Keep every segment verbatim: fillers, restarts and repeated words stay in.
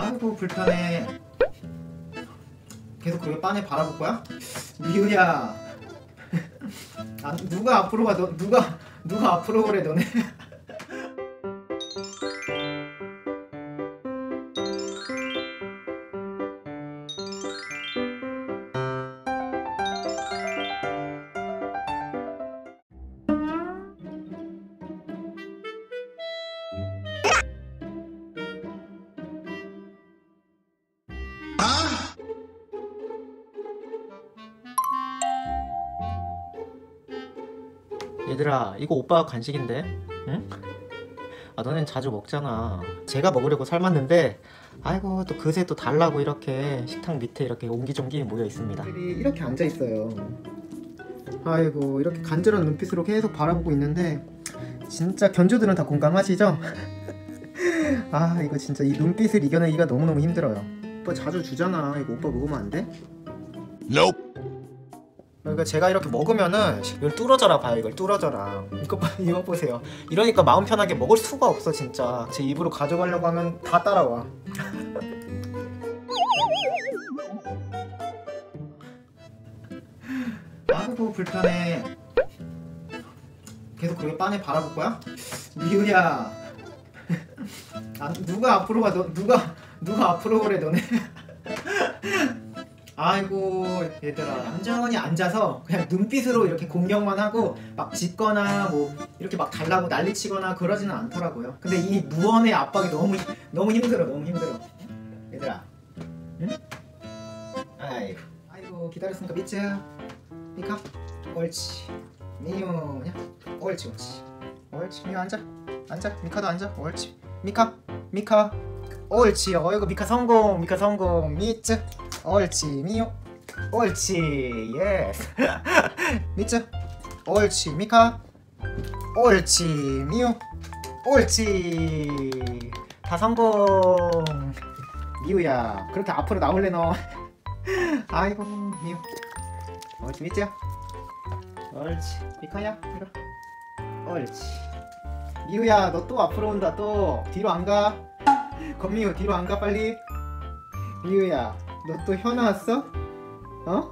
아이고 불편해. 계속 그렇게 빤히 바라볼 거야? 미우야. 아, 누가 앞으로 가? 너 누가 누가 앞으로 그래 너네? 얘들아, 이거 오빠 간식인데? 응? 아, 너넨 자주 먹잖아. 제가 먹으려고 삶았는데 아이고 또 그새 또 달라고 이렇게 식탁 밑에 이렇게 옹기종기 모여 있습니다. 이렇게 앉아 있어요. 아이고 이렇게 간절한 눈빛으로 계속 바라보고 있는데 진짜 견주들은 다 공감하시죠? 아 이거 진짜 이 눈빛을 이겨내기가 너무너무 힘들어요. 오빠 자주 주잖아. 이거 오빠 먹으면 안 돼? Nope. 그러니까 제가 이렇게 먹으면은 이걸 뚫어져라 봐요. 이걸 뚫어져라. 이거, 이거 보세요. 이러니까 마음 편하게 먹을 수가 없어 진짜. 제 입으로 가져가려고 하면 다 따라와. 아이고 불편해. 계속 그렇게 빤히 바라볼 거야? 미우야. 아, 누가 앞으로 가? 너 누가 누가 앞으로 그래 너네? 아이고 얘들아, 얌전히 앉아서 그냥 눈빛으로 이렇게 공격만 하고 막 짖거나 뭐 이렇게 막 달라고 난리치거나 그러지는 않더라고요. 근데 이 무언의 압박이 너무 너무 힘들어. 너무 힘들어 얘들아. 응? 아이고 아이고 기다렸으니까 미츠 미카 옳지. 미우냐 옳지 옳지 옳지. 미우 앉아 앉아. 미카도 앉아. 옳지. 미카 미카 옳지. 어이구 미카 성공. 미카 성공. 미츠 옳지. 미유 옳지. 예스. 미츠 옳지. 미카 옳지. 미유 옳지. 다 성공. 미유야 그렇게 앞으로 나올래 너? 아이고 미유 옳지. 미츠야 옳지. 미카야 이거 옳지. 미유야 너 또 앞으로 온다. 또 뒤로 안 가? 건미유 뒤로 안 가 빨리. 미유야 너 또 혀 나왔어? 어?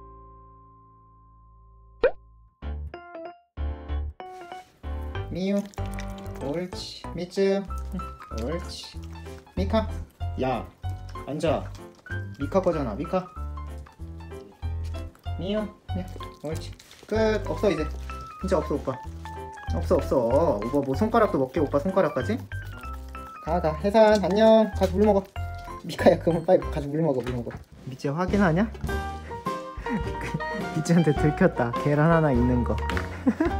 미유 옳지. 미츠 옳지. 미카 야 앉아. 미카 거잖아. 미카 미유 야 옳지. 끝. 없어 이제. 진짜 없어 오빠. 없어 없어. 오빠 뭐 손가락도 먹게. 오빠 손가락까지? 가 가. 해산 안녕. 가서 물 먹어. 미카야 그러면 빨리 가서 물 먹어. 물 먹어. 미찌 확인하냐? 미찌한테 들켰다. 계란 하나 있는 거.